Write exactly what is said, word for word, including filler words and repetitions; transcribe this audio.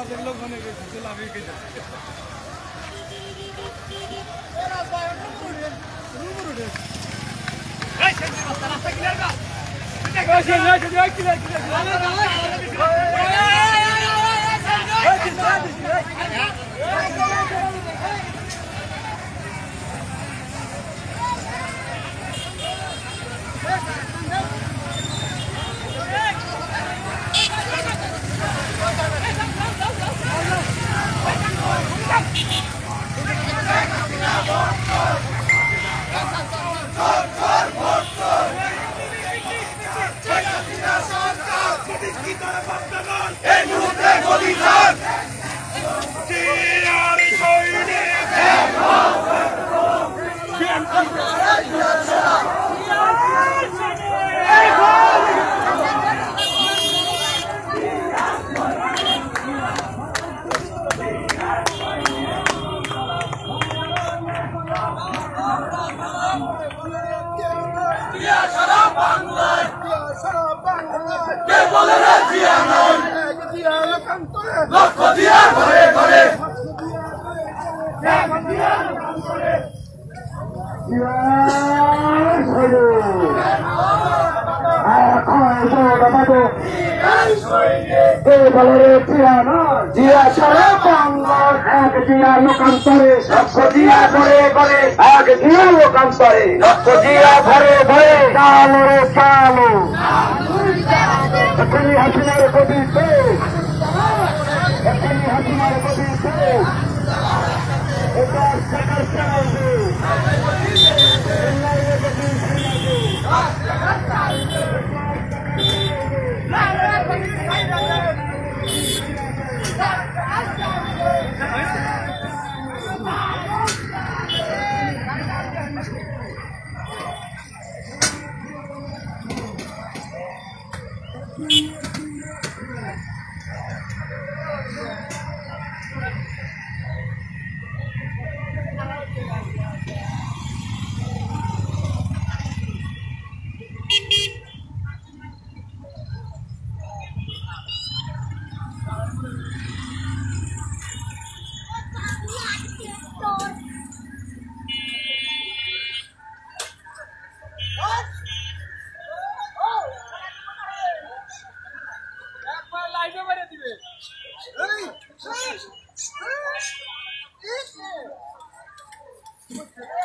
লোক মনে করছে লাভে কে যায় রাস্তা ক্লিয়ার কর লক্ষ দিয়া ঘরে ঘরে জিয়া সারা বাংলার এক জিয়া লোকান্তরে লক্ষ জিয়া ঘরে ঘরে এক জিয়া লোকান্তরে লক্ষ জিয়া ঘরে ঘরে চালো রে চালো হাসিনার গতিতে হাসিনার গতিতে এটা সরকার চালাবে Hey!